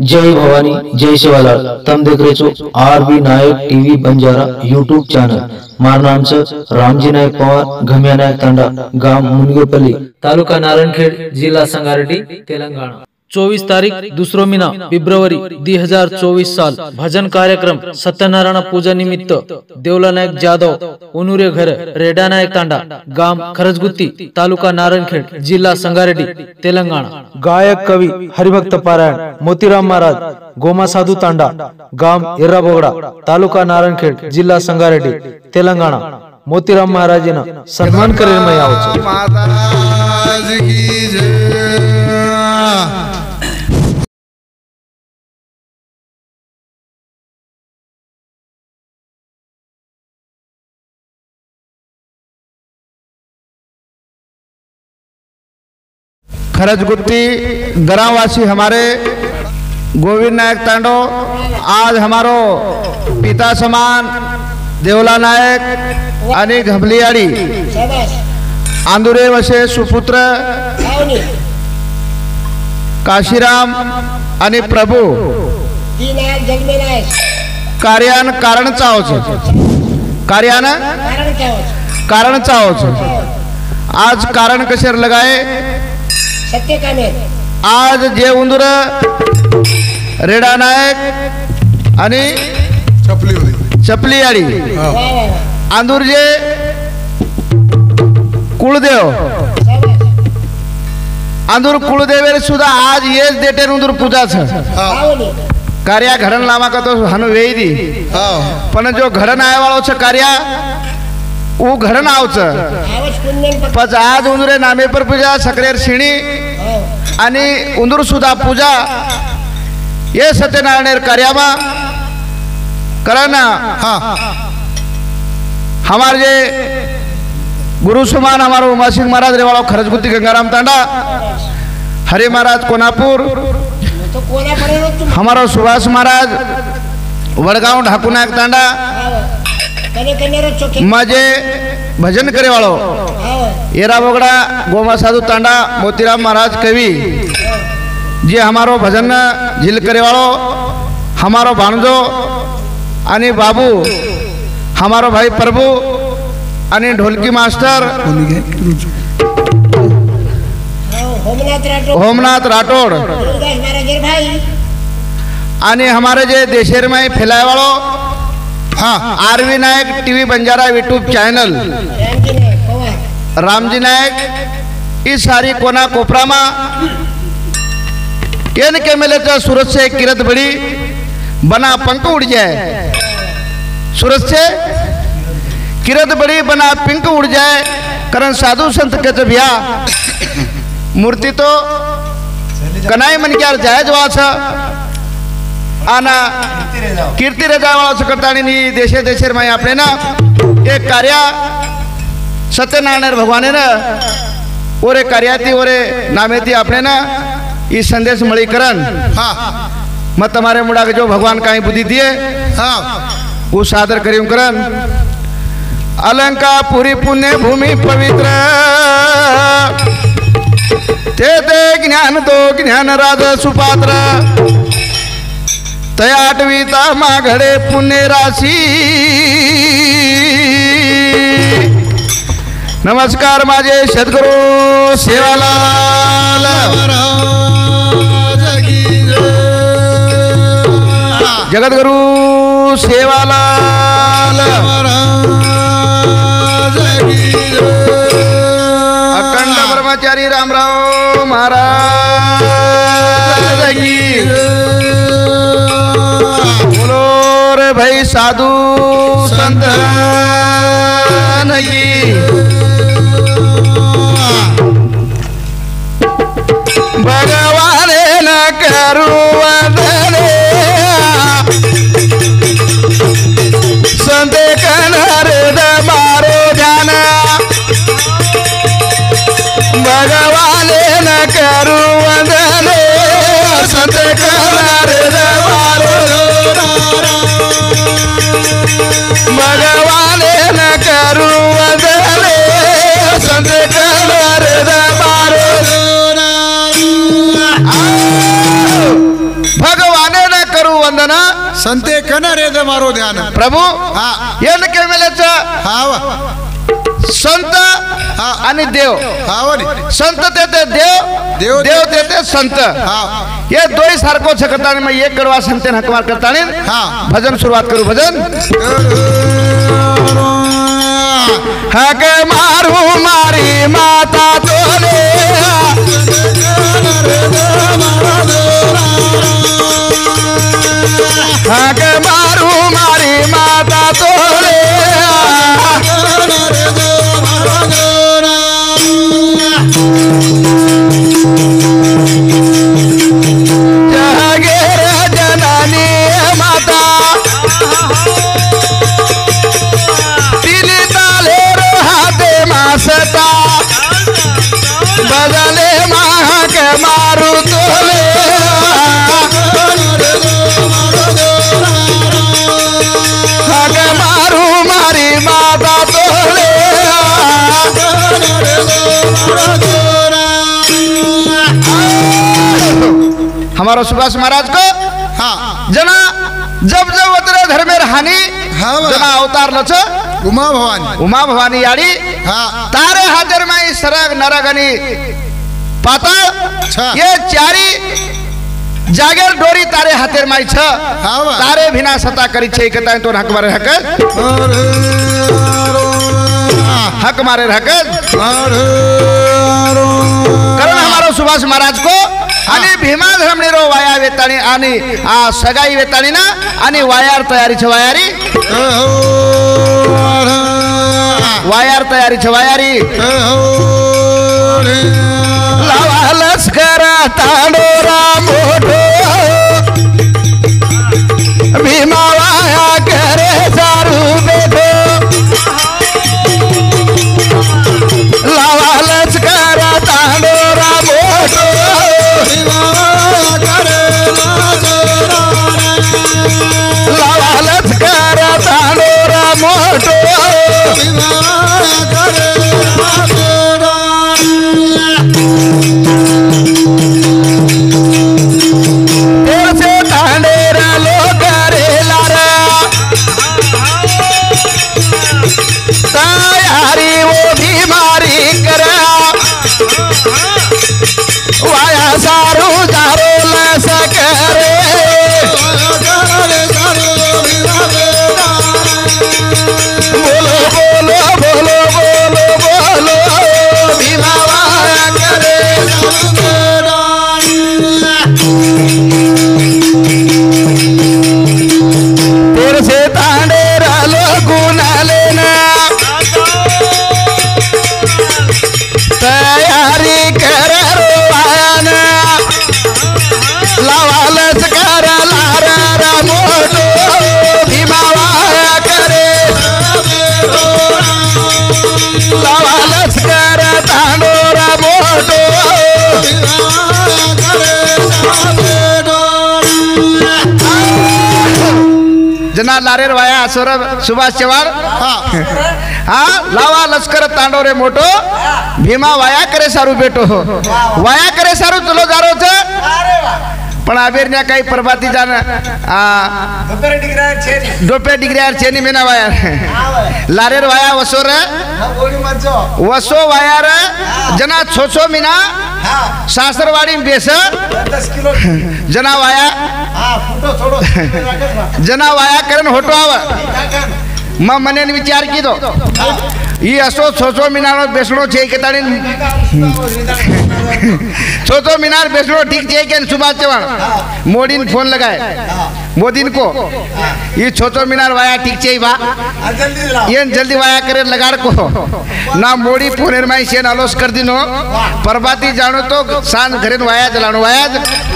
जय भवानी जय शिवालाल। तम देख रहे छो RB Naik TV Banjara YouTube channel. मार नाम छ रामजी नायक पवार, घमिया नायक तांडा, गाव मुनगेपल्ली, तालुका नारायणखेड, जिल्हा संगारेड्डी, तेलंगाना। 24 तारीख दूसरो महीना फेब्रुवारी 2024 साल भजन कार्यक्रम सत्यनारायण पूजा निमित्त देवला नायक जाधव उनुरे घर रेडा नायक तांडा, गाम खरजगुत्ती, तालुका नारायणखेड, जिल्हा संगारेड्डी, तेलंगाना। गायक कवी हरिभक्त पारायण मोतीराम महाराज गोमा साधू तांडा, गाम एर्रा बोगड़ा, तालुका नारायणखेड, जिल्हा संगारेड्डी, तेलंगाना। मोतीराम महाराजना सन्मान करेल मैं आवो खरजगुत्ती ग्रामवासी हमारे गोविंद नायक तांडो आज हमारो पिता समान देवला नायक आणि घबलियाड़ी आंदुरे वसे सुपुत्र काशीराम आणि प्रभू कार्यान कारण चावच आज कारण कशेर लगाए आज जे उंदूर रेडा नायक आणि चपलीयाड़ी आंदूर जे कुलदेव आंदूर कुलदेवेर सुद्धा आज येच देटे उंदूर पूजा कार्या घडण लामा का तो हनु वेई दी पण जो घडण आय वाळो छ कार्या वो घडण आवच पच आज उंदुरे नामे पर पूजा सकरेर शिणी आणि उंदूर सुद्धा पूजा ये सत्यनारायण कार्यामा करना। हमारे जे गुरु समान हमारो उमा सिंह महाराज रेवाड़ो खरजगुत्ती गंगाराम तांडा, हरि महाराज कोनापुर, हमारो सुभाष महाराज वड़गांव ढाकू नायक तांडा, मजे भजन करे वालो एरा बोगड़ा गोमा साधु तांडा, मोतीराम महाराज कवि जे हमारो भजन झील करे वालो हमारो भाणजो आणि बाबू हमारो भाई प्रभु आणि ढोलकी मास्टर होमनाथ राठौड़ आणि हमारे जे देशेर में फैलाए वालो RB Naik TV Banjara YouTube channel Ramji Naik इस सारी कोना कोपरा में केन के मेले सूरज से किरत बड़ी बना पंख उड़ जाए, सूरज से किरत बड़ी बना पिंक उड़ जाए, करण साधु संत के जबिया मूर्ति तो कनाई मन क्या जायज वाचा आना कीर्ति रजा वाला करता नहीं देशे देशे में आपने ना एक कार्य सत्यनारायण भगवान ना ओरे कार्याती ओरे नामेती आपने ना इस संदेश मળી करन मैं तुम्हारे मुड़ा के जो भगवान का बुद्धि दिए वो सादर करियो करन। अलंका पूरी पुण्य भूमि पवित्र ते दे ज्ञान दो ज्ञान राज सुपात्र तयाटवीता मा घडे पुण्य राशि। नमस्कार माझे सद्गुरु सेवालाल जगद्गुरु सेवालाल अखंड ब्रह्मचारी रामराव महाराज की बोलो रे भाई साधु संत की भगवान न करू संते कनर मारो जाना भगवान न करू वंदने संते कनर मारो भगवान न करू वंदने संते कनर मारो वंदन संते कन रे द मारो ध्यान प्रभू हा ಏನಕ್ಕೆ ಮೇಲೆच हाव संत आणि देव हावनी संत तेते देव देव देव तेते संत हा ये दोही सारखो छकता मैं एक करवा संते हकमार करता हाँ भजन शुरुआत करू भजन हक मारू मारी माता तोले हक मारू मारी माता तोले जगेर जननी माता तिली ताले हाते मासता बदले माहक मारू तोले हक मारू मारी माता तोले हमारा सुभाष महाराज को हाँ जना जब जब उतरे धर्मेर हानि हाँ जना अवतार लच उमा भवानी उमा भवानी याड़ी हाँ तारे हाजर में सरग नरगनी पाताळ छा। ये चारी जागर डोरी तारे हातेर माई छ हाँ बा। तारे भिना सता करी छे कता तो हक मारे हक मारे कारण हमारो सुभाष महाराज को आणि भीमा धर्मणीरो वाया वेताणी आणि आ सगाई वेताणी ना आणि वायार तयारी छ वायारी वायार तयारी छ वायारी लावा लष्कर तांडोरा मोठो भीमा वाया करे सारू बेठो लावा लष्कर तांडोरा मोठो लावा लष्कर तांडोरा मोठो तेरसे तांडेरा लोक रेला रे तयारी वो बीमारी करा वाया सारू दारो लस करे बोलो बोलो बोलो बोलो बोलो भीमा वाया करे तेरे से तांडेरा लोगुन लेना तयारी कर रोवाना लावा लष्कर लारा रा मोठो भीमा वाया करे लावा लष्कर तांडोरा मोठो जना लारेर वाया सौरभ सुभाष चव्हाण हाँ लावा लष्कर तांडोरे मोठो भीमा वाया करे सारू बेटो वाया करे सारू चलो जारो छ पण आबेरण्या काही प्रभाती जान डोपे डिग्र्यार छेनी मेना वाया लारेर वाया वसोर वसो वाया रे जना छोछो मिना सासरवाड़ी में बेस जना वाया जना वाया करन होटो आव म मने विचार की दो ये असो छोछो मिनार बेसणो छे के ताणी छोछो मिनार बेसणो ठीक छे के सुभाष चव्हाण मोदी ने फोन लगाए मोदी को ये छोछो मिनार वाया ठीक छे बा ये जल्दी वाया करे लगाड़ को ना मोदी फोन में से आलोच कर दिनो परबाती जानो तो सांझ घरे वाया जलानो वाया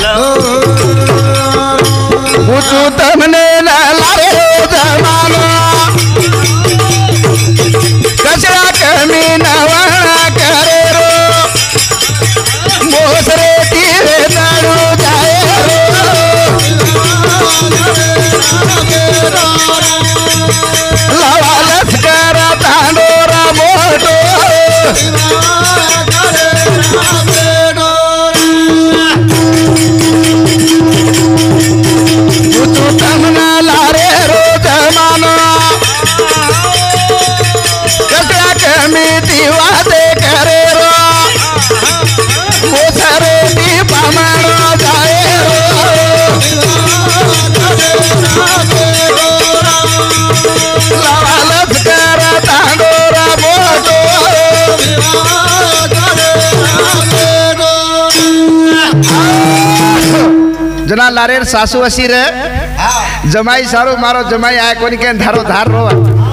पूछू तमने लारे जमानो कचरा कमी नवाना करे रो मोसरे तीरे नाड़ू जाए लावा लष्कर तांडोरा मोठो जना लारेर सासू असी रे जमाई सारू मारो जमाई आए कोनी के धारो धार रो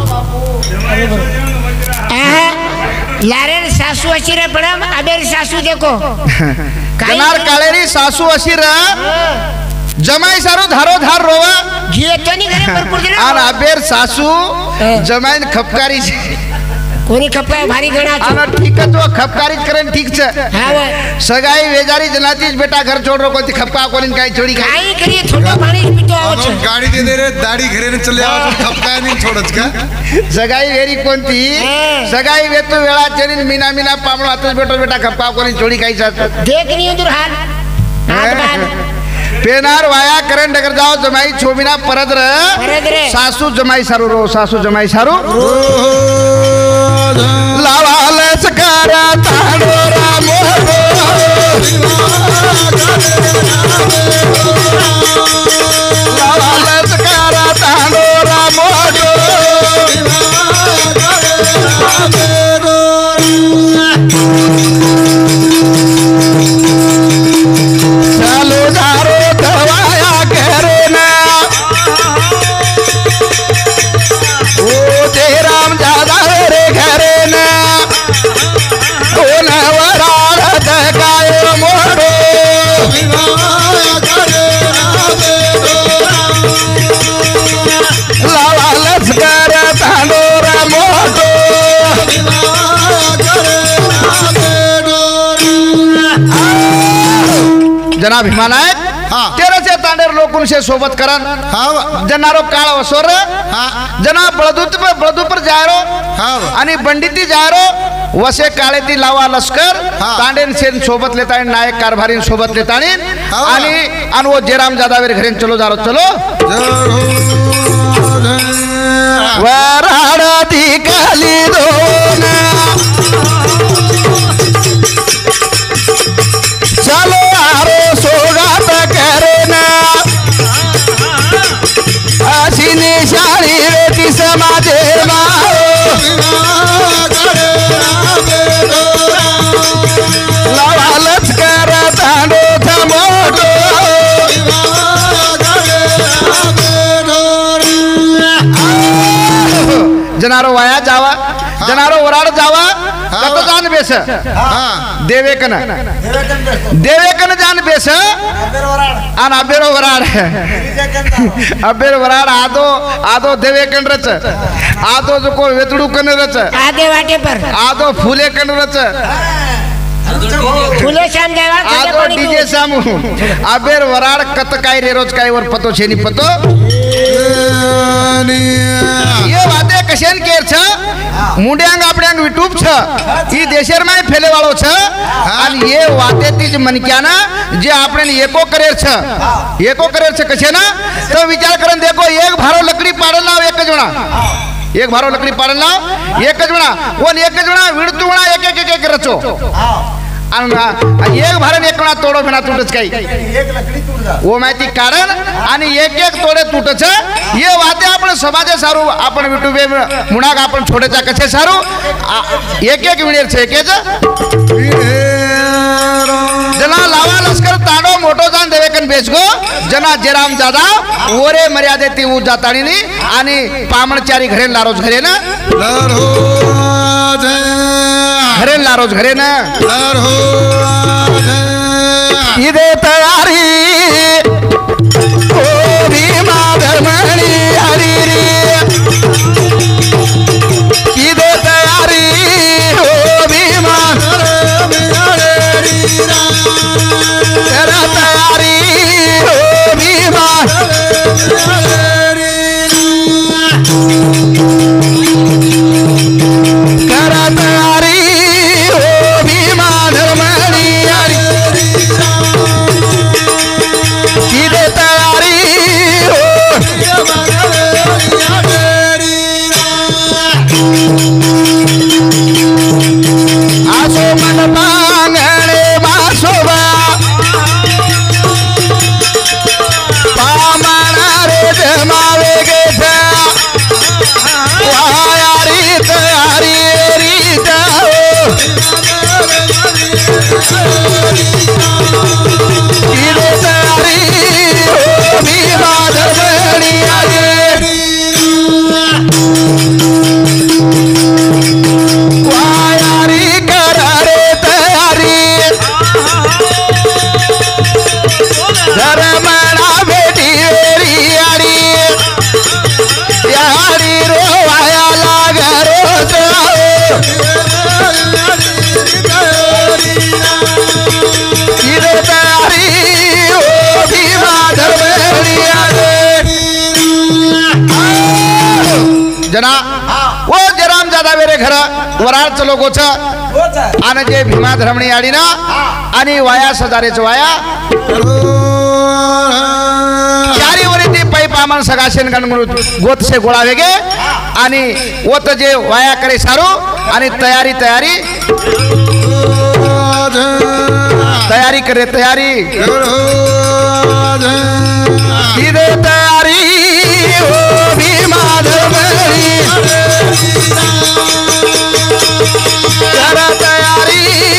लारेर सासू अशी रे पडम अबेर सासू देखो जनार काळेरी सासू अशी रे जमाई सारू धारो धार रोवा घे तो नहीं घरे भरपूर दिला आणि अबेर सासू जमाईन खपकारी कोणी खपाय भारी गणा आना ठीक है तो खपकारी करेन ठीक छे हां वो सगाई वेजारी जनातीज बेटा घर छोड़ रो कोती खपका कोलिन काई छोड़ी खाई काई करिए थोड़ा पानी पीतो आવો છે गाडी दे दे रे दाढी घरे ने चले आवा तो खपकाय नहीं छोड़च का सगाई वेरी कोणती सगाई वेतू वेळा चेनीन मीना मीना पामणो आतच बेटो बेटा खपका कोलिन छोड़ी खाई साथ देख नहीं उधर हाल हाथ बांध पेनार वाया करें डगर जाओ जमाई छोबिना परद रे सासू जमाई सारू रो सासू जमाई सारू लावाल सकारा ताडो रामो लावाल सकारा ताडो रामो चालो दारो दवाया करे ना ओ जय राम जादा रे घरे ना ओ नवराल दगायो मोड़ो लावा लस्कर तांडोरा मोड़ो जना भीमा नायक तेराचे तांडेर लोकून से सोबत करन जनारो काळ वसोर जना बळदूपर जायरो आणि बंडिती जायरो वसे काळेती लावा लष्कर तांडेन सेन सोबत लेता नायक कारभारीन सोबत लेता आणि वो जयराम जादावेर घरेन चलो जारो चलो वराडी काली दोना चलो आरो सोगात करना असिनी शाळी रेती समाजे लावालच कर तांडो थमोटो जनारो वाया जावा जनारो वराड जावा कत जान बेस देवेकन जान बेस आन अबेरो वराड आदो देवेकन रच आदो जो को वेतडू कन रच आधे वाटे पर आदो फूले कन रच फुले शाम देवा आदो डीजे सामू अबेर वराड कत काय रे रोज काय वर पतो छेनी पतो ये वादे कशेन केर छ मुंड्यांग आपड्यांग विटूब छ ई देशर में फैले वालो छ आणि ये वादे तीज मनक्याना जे आपने एको करेर छ कशे ना तो विचार करन देखो एक भारो लकड़ी पाडल लाव एक जणा एक भारो लकड़ी पाडल लाव एक जणा कोण एक जणा विडतू जणा एक एक रचो एक भारन एक तोडो बिना तुटच काही वो माहिती कारण आणि एक तोडे तुटच ये वाते आपण समाजे सारू आपण विटुबे मुणाग आपण छोडेचा कसे सारू एक विणेर छे एकेच जना लावा लष्कर ताडो मोठो जान देवेकन बेसगो जना जयराम जादा ओरे मर्यादे ती उ जाताणी आणि पामणचारी घरे लारोज घरे ना घरे लारोज घरे ना इदे तयारी ओ भीमा धर्मणी हरी रे इदे तयारी ओ भीमा तेरा तयारी ओ भीमा करा तयारी ओ भीमा धर्मणी हरी जना वो जराम जादा वेरे घर वराळचं लोकोच आणि जे भीमा धरमणी आडी ना आणि वाया सजारेच वाया चारी वरी ते पै पामन सगाशेन गणगुण गोत से गोळा वेगे आणि ओत जे वाया करे सारू आणि तयारी करे तयारी इदे तयारी ओ भीमा धरमणी कर तयारी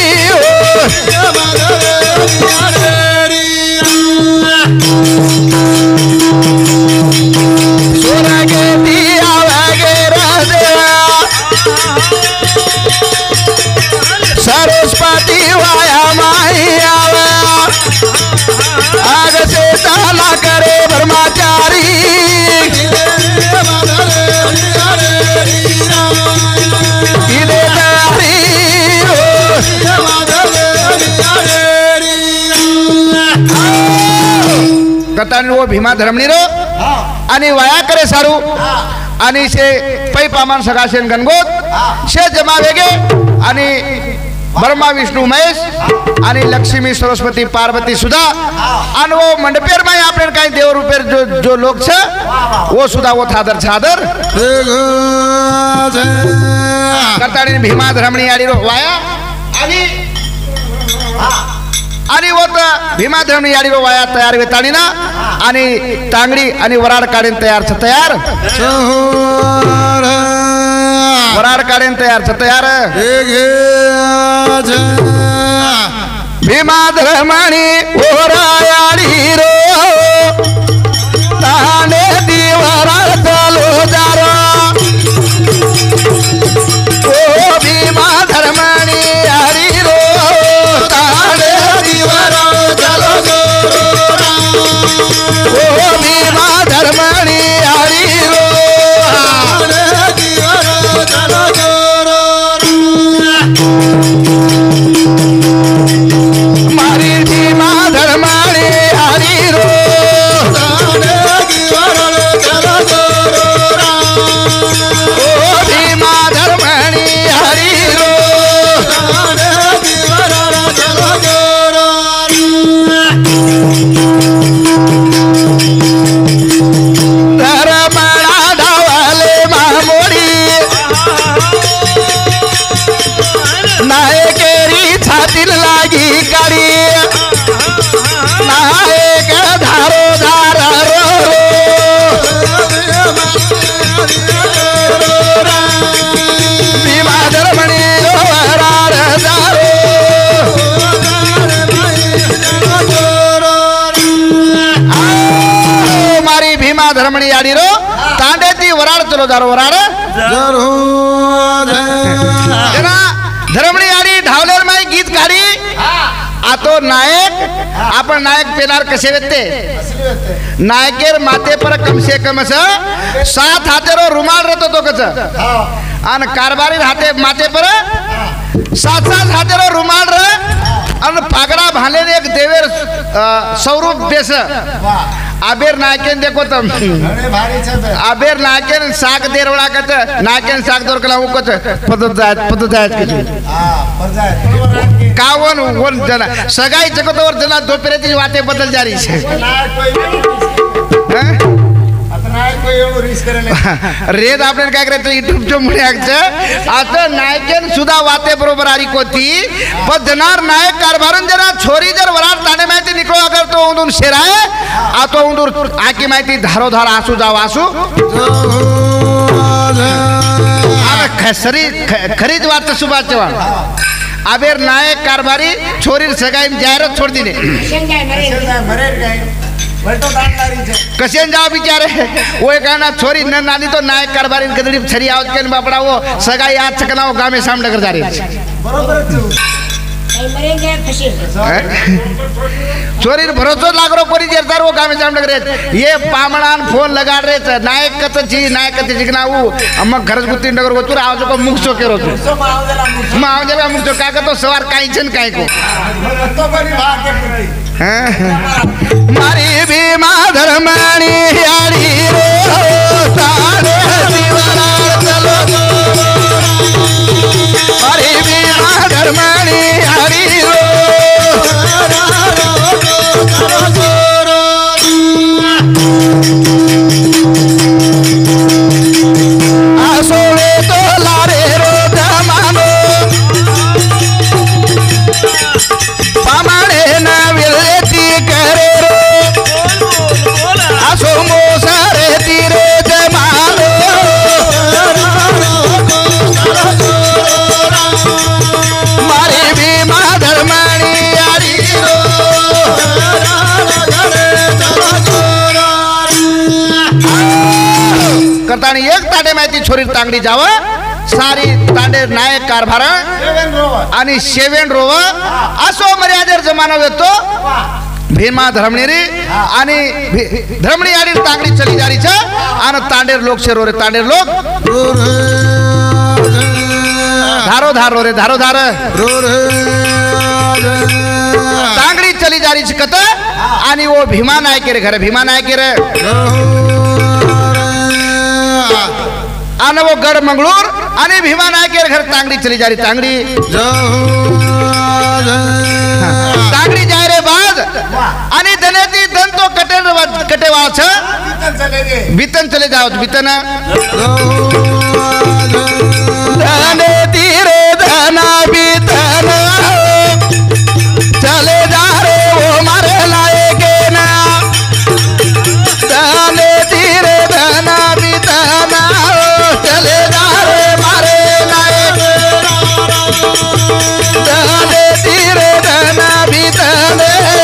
सोरगे दिया वगैरह सरस्वती वाया माया आग से ताला करे ब्रह्मचारी कथान वो भीमा धरमणी रो आणि वाया करे सारू आणि शे पै पामान सगाशेन गणगोत शे जमा वेगे आणि ब्रह्मा विष्णू महेश आणि लक्ष्मी सरस्वती पार्वती सुद्धा आणि वो मंडपेर में आपले काही देव रूपेर जो लोक छ वो सुद्धा वो थादर छादर करतानी भीमा धरमणी आडी रो वाया आणि वो भीमा धरमणी आडी रो वाया तयार वेताणी ना आणि तांगडी आणि वराड काढीन तयार छ तयार वराड काढीन तयार छ तयार भीमा धरमणी ओरायाडी रो ताने दिवराळ चालो जारो ओ भीमा धरमणी आडी रो ताने दिवराळ चालो ओ भीमा धरमणी आडी रो ताने दिवराळ चालो मारी भीमा धरमणी आडी रो ओ भीमा धरमणी आडी रो धरमणा धावले मामोडी नायकेरी छातील लागी काढी नायक धारो धार भीमा धरमणी वराड दारो मारी भीमा धरमणी आडी रो तांडे ती वराड चलो दारो वराड जना धरमणी आडी ढावलेर माई गीत काढी आतो नायक आपण नायक पेनार कसे वेते नायकेर माथे पर कम से कम 7 हातेरो रुमाल रहतो तो कच आणि कारभारी हाते माथे पर 7 हातेरो रुमाल रह आणि पागडा भालेने एक देवेर स्वरूप देश आबेर नायकेन देखो तम आबेर नायकेन साग देरवळा कच नायकेन साग दोरकला उकच पदत जात कावन वन जना सगाई जगतवर जना दोपेरेची वाटे बदल जारी छे रेत आपल्याला काय करायचं युट्यूबच्या मुळे आता नायकेन सुद्धा वाते बरोबर आरी कोती पण जनार नायक कारभारून जरा छोरी जर वराड ताने माहिती निकलो अगर तो उंदून शेराय आतो उंदूर आकी माहिती धारो धार आसू जाव आसू खरीद वाट सुभाचे वाण आबेर नायक कारभारी छोरी सगाई जाहिरात छोड़ दिने कसे जाओ बिचारे वो कहना छोरी न नानी तो नायक कारभारी गदड़ी छरी आवत के बापड़ा वो सगाई आज चकना वो गांव में सामने कर जा रही छोरी भरोसा लाग रो कोरी जेरदार वो गांव में सामने कर ये पामणान फोन लगा रहे नायक कत जी नायक कत जिगना वो अम्मा घरस गुत्ती नगर वो तुरा आवाज को मुख सो के रो माव जला मुख सो का तो सवार काई छन काई को तो बड़ी भाग के मारी भीमा धरमणी आड़ी रो तारे दीवाना करतानी एक ताडे माहिती छोरी तांगडी जाव सारी तांडे नायक कारभार आणि शेवेन रोव असो मर्यादेर जमाना येतो भीमा धर्मणी आणि धर्मणी आणि तांगडी चली जारी छ आणि तांडेर लोक शे रो रे तांडेर लोक धारो धारो रे धारो धार तांगडी चली जारी छ कत आणि वो भीमा नायक रे घर भीमा नायक रे आणि वो गड मंगळूर आणि भीमा नायक रे घर तांगडी चली जारी तांगडी तांगडी जाय रे बाद आणि धनेती धन तो कटेवा छ बीतन चले जाओ बीतन धनेती रे धना बीतन चले जा रे वो मारे लायक ना धनेती रे धना बीतन चले जा रे मारे लायक धनेती रे धना बीतन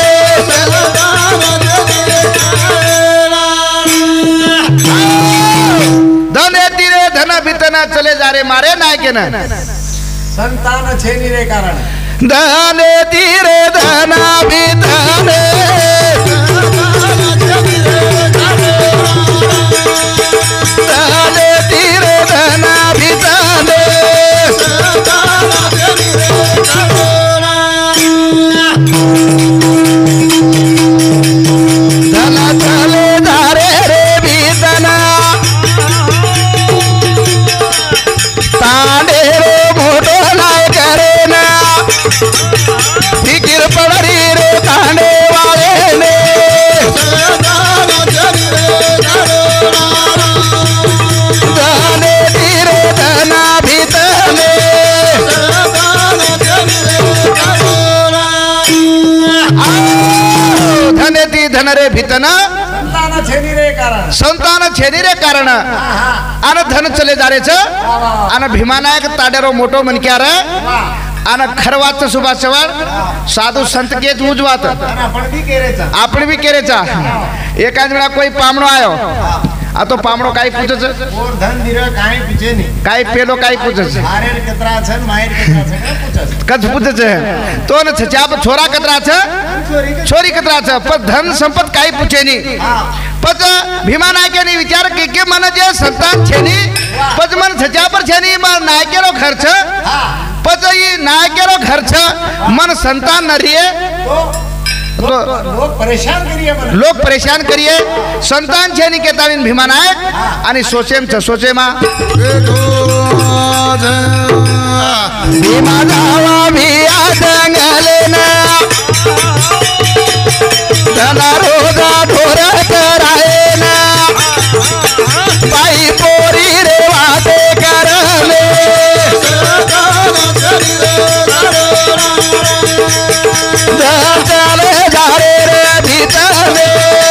चले जा रे मारे नायके ना संतान छेनी रे कारण धने तीरे धना भी धने धने तीरे धना भी धने धना चले धारे रे भी धना तांडे रे मोटो नाय करे ना फिकिर पड़री रे तांडे वाले ने धने तीरे धना भीतने धने ती धन रे भीतना संतान छेनी रे कारण आणि धन चले जारे छ आणि भीमानायक ताडेरो मोठो मनक्या रे आणि खरवाच सुभाष चव्हाण साधू संत के उजवात आपण भी केरेचा एकाच वेळा कोई पामणो आयो आ तो पामणो काय पूछच और धन दिरो काय पीछे नहीं काय पेलो काय पूछच मारेर कतरा छन मायर कतरा छन पूछच कच पूछच तो न छचाप छोरा कतरा छ छोरी कतरा छ पर धन संपत काय पूछे नहीं पच भीमानायकेनी विचार के मन जे संतान छेनी पच मन छचापर छेनी मन नायकेरो खर्च पच ई नायकेरो खर्च मन संतान न रिये लोग परेशान करिए संतान छेनी के तालीन भीमानायक आणि सोचेम छ सोचे मा भीमा जावा भी आदंगले ना धना रोजा ढोर कराए ना बाई पोरी रे वादे करले चले जा रे भीतने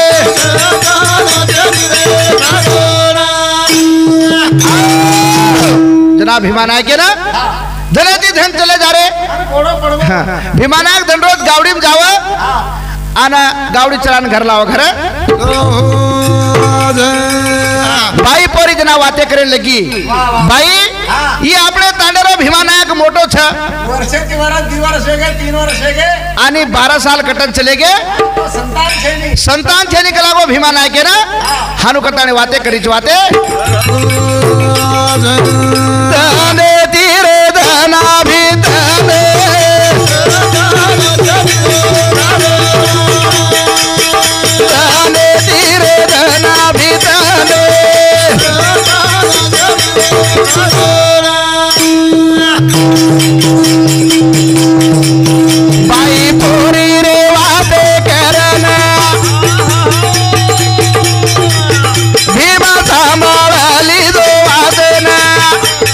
जनाब भीमानायक के ना धनाती धन चले जा रे भीमानायक धनरोज गावडी में जाव आना गावडी चलान घर लाओ घर भाई पोरी जना वाते करे लगी भाई ये अपने तांडेरो भीमानायक मोटो छ वर्ष के वरात 2 वर्ष हो गए 3 वर्ष हो गए आणि 12 साल कटन चले गए संतान छेनी कला को भीमानायक के ना हानु कताने वाते करीच वाते धने तीरे धना भी धने धने तीरे धना भी धने बाई पूरी रे वाते करना भीमा संभाली दो वादना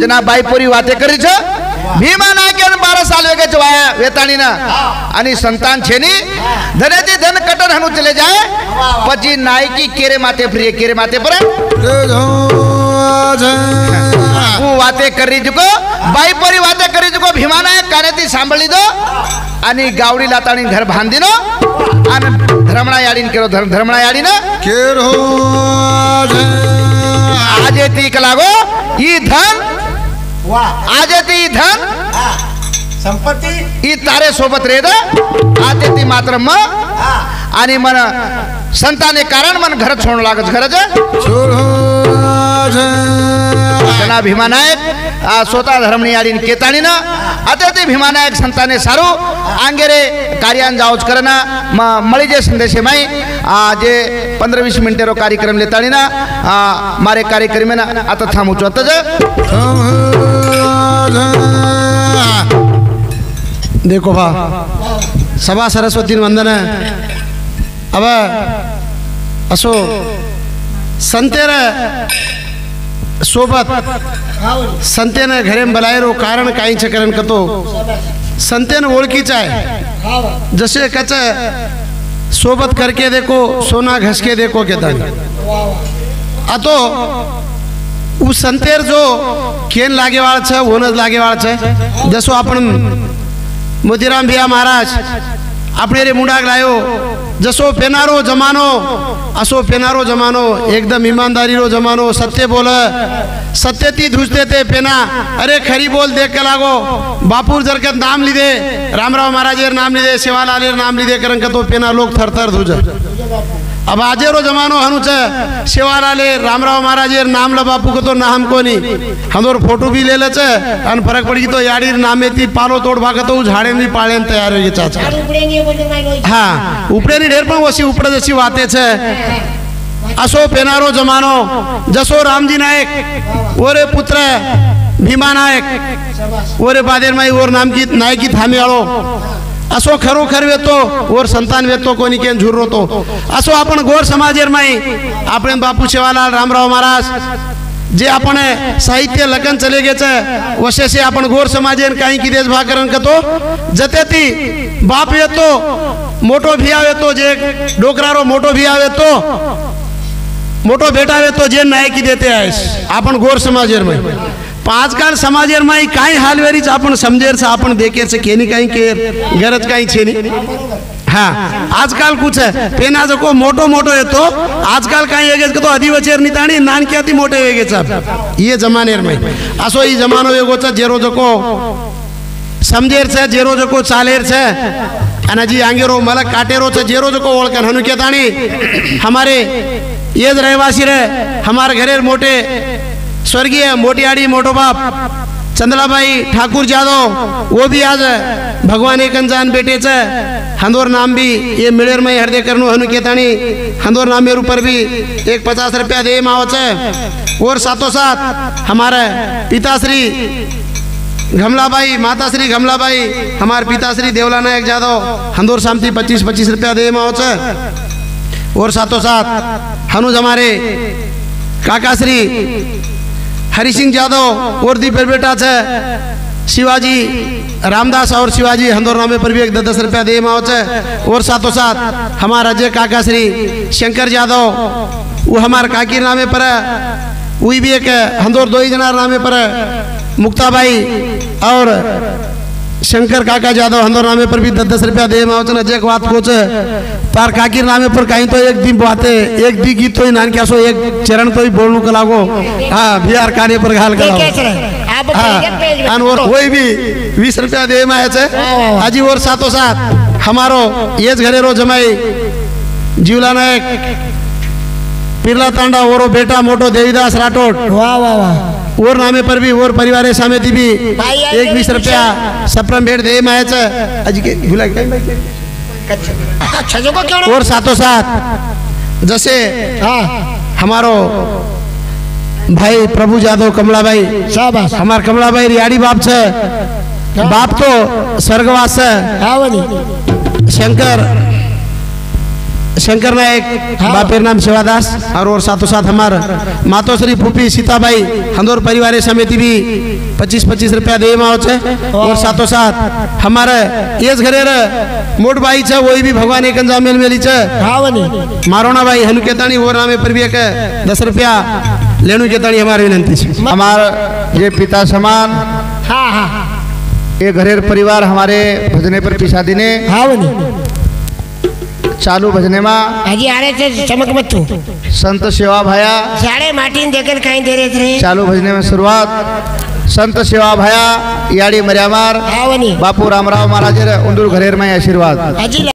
तेना बाईपोरी वाते करी छ भीमा नायक 12 साल वेगे चवाया वेताणी ना आणि संतान छेनी धनेजी धन कटन हनु चले जाए पची नायकी केरे माते फ्री केरे माते पर वो वाते करी जुको बाईपोरी वाते करी जुको भीमा नायक कानेती सांभळी दो आणि गावडी लाताणी घर बांधिनो आणि धर्मणा याडीन केरो धर्मणा याडीन केरो आजे ती कलागो ई धन आजे ती धन संपत्ती ई तारे सोबत रेद आते ती मात्र म आणि मन संताने कारण मन घर छोड लागत घरच जना भीमानायक स्वतः धर्मनी याडीन केताणी ना आता ते भीमानायक संताने सारू आंगेरे कार्यान जाऊच करना मळी जे संदेशे माई जे 15-20 मिनिटे रो कार्यक्रम लेताणी ना मारे कार्यक्रम ना आता थांबूच होतं देखो भा सभा सरस्वती वंदन अब असो संतेर सोबत संतेने घरे बलायरो कारण काही चकरण कतो संतेन ओळखीचा आहे जसे कच सोबत करके देखो सोना घस के देखो के दान अतो उ संतेर जो केन लागेवाळ छ ओनज लागेवाळ छ जसो आपण मोतीराम भिया महाराज अपने रे मुंडाक लायो जसो पेनारो जमानो असो पेनारो जमानो एकदम ईमानदारी रो जमानो सत्य बोल सत्य ती धुजते थे पेना अरे खरी बोल देख के लागो बापूर जरकत नाम लीधे रामराव महाराजेर नाम लीधे सेवालालेर नाम लीधे करन तो पेना लोग थर थर धुज अब आजेरो जमानो हनुच सेवालाले रामराव महाराजेर नाम ल बापू को तो ना हमको नहीं हमर फोटो भी ले लेच अन फरक पड़ी तो याडीर नामे ती पालो तोड़ भाग तो झाड़े नहीं पाळेन तयार होई चाचा हाँ उपरे नी ढेर पण वसी उपरे जशी वाते छे असो पेनारो जमानो जसो रामजी नायक ओरे पुत्र भीमा नायक ओरे बादेर माई ओर नाम की नायकी थामी आलो असो खरोखर वेतो और संतान वेतो कोणी केन झुरो तो असो आपण गोर समाजेर माई आपण बापू सेवालाल रामराव महाराज जे आपण साहित्य लगन चले गेचे वशे से आपण गोर समाजेन काही की देश भाकरण कतो जते ती बाप येतो मोटो भी आवे तो जे डोकरारो मोटो भी आवे तो मोटो बेटा आवे तो जे नायकी देते आहेस आपण गोर समाजेर माई आजकाल समाजेर माई काही हालवेरीच आपण समजेर से आपण देखेर से केनी काही के गरज काही छेनी हाँ आजकाल कुछ है पेना जको मोटो मोटो है तो आजकाल काही वेगेच तो अधिवचेर निताणी नानक्याती मोटे वेगेच ये जमानेर माई असो ई जमानो वेगोच जेरो जको समजेर छे जेरो जको चालेर छे अने जी आंगेरो मलक काटेरो छे जेरो जको ओळखन हनु केताणी हमारे ये रहवासी रे हमारे घरेर मोटे स्वर्गीय मोटियाड़ी मोटो बाप चंदलाबाई ठाकुर जादव वो भी आज भगवान एक अनजान बेटे छे हंदोर नाम भी ये मिलेर में हृदय करनो हनु केताणी हंदोर नाम मेरे ऊपर भी एक 50 रुपया दे माओ छे और साथों साथ हमारे पिताश्री घमलाबाई माताश्री घमलाबाई हमारे पिताश्री देवला नायक जादव हंदोर शांति 25 रुपया दे माओ छे और साथों साथ हनुज हमारे काकाश्री हरि सिंह यादव और दी बेटा छे शिवाजी रामदास और शिवाजी हंदोर नामे पर भी एक 10 रुपया दे माओ छे और साथों साथ हमारा अजय काका श्री शंकर यादव वो हमारे काकी नामे पर वही भी एक हंदोर 2 जना नामे पर मुक्ताबाई और शंकर काका जादव हंदोर नामे पर भी 10 रुपया दे माओ छे अजय बात को छे तार काकीर नामे पर कहीं तो एक दिन बाते एक दी गीत तो ही नान क्या सो एक चरण तो ही बोलनु को लागो हाँ बिहार काने पर घाल कलाओ हाँ और वही भी 20 रुपया दे माए छे आजी और साथों साथ हमारो ये घरे रो जमाई जीवला नायक पिरला तांडा ओरो बेटा मोटो देवीदास राठौड़ वाह वाह वाह और नामे पर भी और परिवार समिति भी एक 20 रुपया सप्रम भेंट दे माए छे आज के भूला और साथों साथ जैसे हमारो भाई प्रभु यादव कमलाबाई हमार कमलाबाई रियाड़ी बाप छे बाप तो स्वर्गवास है शंकर शंकर नायक बापेर नाम सेवादास और साथों साथ हमार मातोश्री फूफी सीताबाई हंदोर परिवार समिति भी 25-25 रुपया दे और साथों साथ हमारे ये घरे मोट भाई छे वही भी भगवान एक मेल मेली छे मारोना भाई हनु केतानी वो नामे पर भी 10 रुपया लेनु केतानी हमारी विनंती छे। हमार ये पिता समान ये घरेर परिवार हमारे भजने पर पिछा दिने चालू भजने में हजी आ रहे थे चमक मत तू संत सेवा भाया साढ़े माटीन देकर कहीं दे रहे थे। चालू भजने में शुरुआत संत सेवा भाया याड़ी मर्यामार बापू रामराव महाराज उंदूर घरेर में आशीर्वाद।